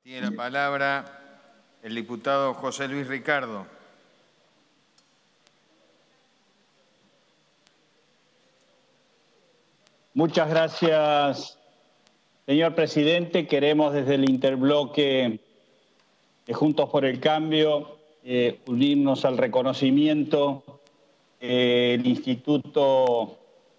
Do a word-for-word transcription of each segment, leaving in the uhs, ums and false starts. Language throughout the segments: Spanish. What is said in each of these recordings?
Tiene la palabra el diputado José Luis Ricardo. Muchas gracias, señor presidente. Queremos desde el interbloque de Juntos por el Cambio eh, unirnos al reconocimiento eh, del Instituto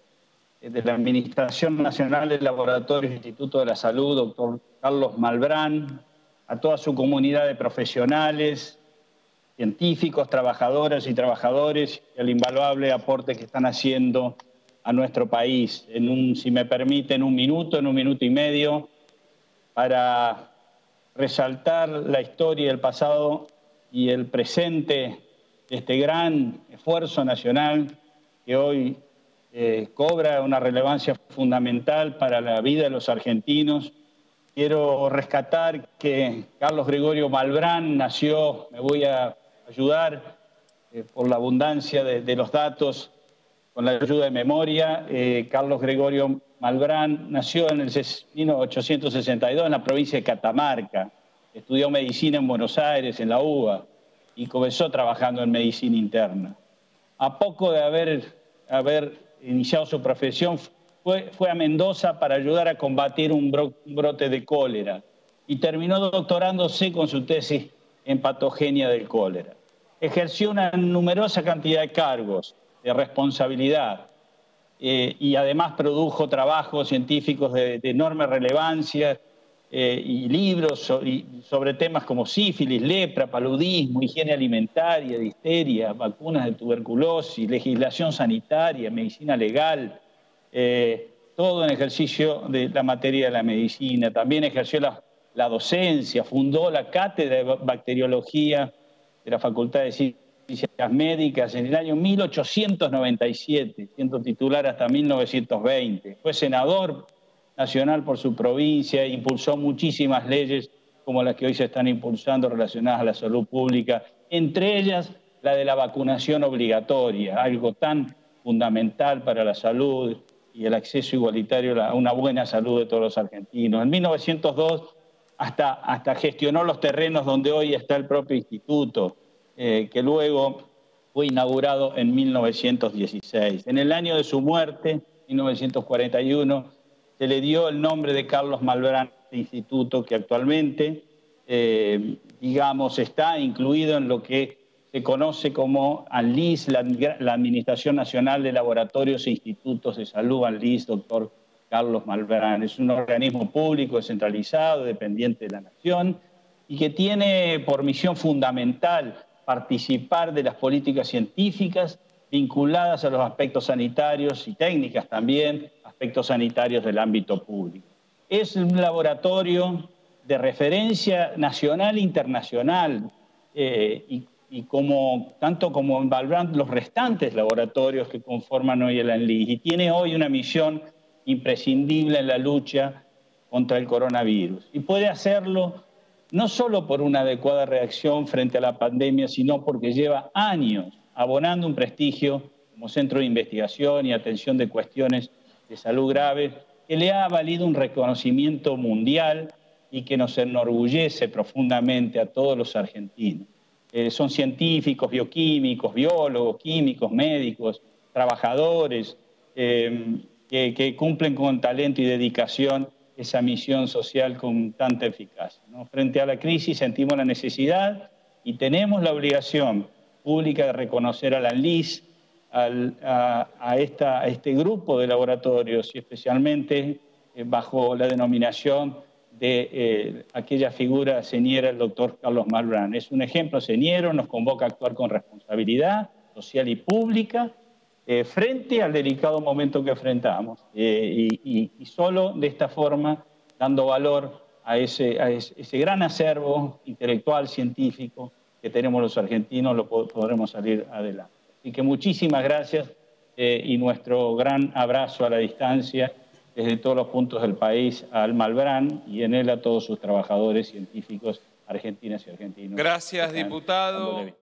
de la Administración Nacional de Laboratorios, Instituto de la Salud, doctor Carlos Malbrán, a toda su comunidad de profesionales, científicos, trabajadoras y trabajadores, y al invaluable aporte que están haciendo a nuestro país. En un, si me permiten, un minuto, en un minuto y medio, para resaltar la historia del pasado y el presente de este gran esfuerzo nacional que hoy eh, cobra una relevancia fundamental para la vida de los argentinos. Quiero rescatar que Carlos Gregorio Malbrán nació, me voy a ayudar eh, por la abundancia de, de los datos, con la ayuda de memoria. Eh, Carlos Gregorio Malbrán nació en el mil ochocientos sesenta y dos en la provincia de Catamarca. Estudió medicina en Buenos Aires, en la U B A, y comenzó trabajando en medicina interna. A poco de haber, haber iniciado su profesión, fue, fue a Mendoza para ayudar a combatir un, bro, un brote de cólera y terminó doctorándose con su tesis en patogenia del cólera. Ejerció una numerosa cantidad de cargos de responsabilidad eh, y además produjo trabajos científicos de, de enorme relevancia eh, y libros so, y sobre temas como sífilis, lepra, paludismo, higiene alimentaria, difteria, vacunas de tuberculosis, legislación sanitaria, medicina legal, eh, todo en ejercicio de la materia de la medicina. También ejerció la, la docencia, fundó la cátedra de bacteriología de la Facultad de Ciencias Médicas en el año mil ochocientos noventa y siete, siendo titular hasta mil novecientos veinte. Fue senador nacional por su provincia, impulsó muchísimas leyes como las que hoy se están impulsando relacionadas a la salud pública, entre ellas la de la vacunación obligatoria, algo tan fundamental para la salud y el acceso igualitario a una buena salud de todos los argentinos. En mil novecientos dos hasta, hasta gestionó los terrenos donde hoy está el propio instituto, eh, que luego fue inaugurado en mil novecientos dieciséis. En el año de su muerte, mil novecientos cuarenta y uno, se le dio el nombre de Carlos Malbrán al instituto, que actualmente, eh, digamos, está incluido en lo que se conoce como ANLIS, la, la Administración Nacional de Laboratorios e Institutos de Salud, ANLIS, doctor Carlos Malbrán. Es un organismo público descentralizado, dependiente de la Nación, y que tiene por misión fundamental participar de las políticas científicas vinculadas a los aspectos sanitarios y técnicas también, aspectos sanitarios del ámbito público. Es un laboratorio de referencia nacional e internacional, eh, y, y como, tanto como en Malbrán, los restantes laboratorios que conforman hoy el ANLIS, y tiene hoy una misión imprescindible en la lucha contra el coronavirus. Y puede hacerlo no solo por una adecuada reacción frente a la pandemia, sino porque lleva años abonando un prestigio como centro de investigación y atención de cuestiones de salud graves, que le ha valido un reconocimiento mundial y que nos enorgullece profundamente a todos los argentinos. Eh, son científicos, bioquímicos, biólogos, químicos, médicos, trabajadores, eh, que, que cumplen con talento y dedicación esa misión social con tanta eficacia, ¿no? Frente a la crisis sentimos la necesidad y tenemos la obligación pública de reconocer al ANLIS, al, a, a, esta, a este grupo de laboratorios y especialmente eh, bajo la denominación de eh, aquella figura señera, el doctor Carlos Malbrán. Es un ejemplo señero, nos convoca a actuar con responsabilidad social y pública eh, frente al delicado momento que enfrentamos eh, y, y, y solo de esta forma, dando valor a ese, a ese, ese gran acervo intelectual, científico que tenemos los argentinos, lo podremos salir adelante. Así que muchísimas gracias eh, y nuestro gran abrazo a la distancia desde todos los puntos del país al Malbrán y en él a todos sus trabajadores científicos argentinas y argentinos. Gracias, diputado.